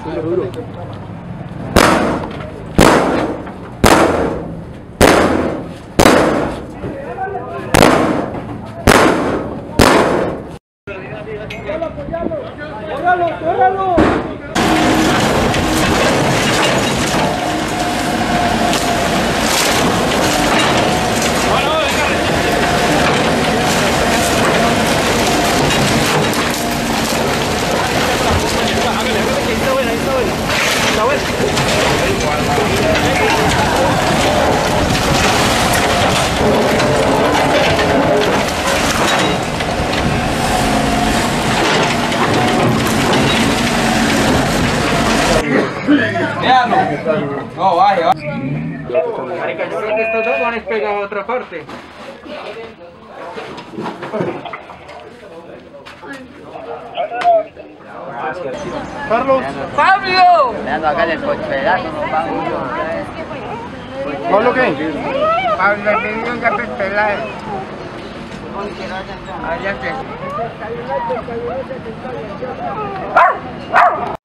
Duro. ¡Córralo! No, vaya. Marica, yo creo que estos dos van a despegar a otra parte. Carlos. ¡Fabio! Ando acá en el pedazo, nos vamos. ¿Pablo qué? Pablo, el niño ya pelado. Allá que.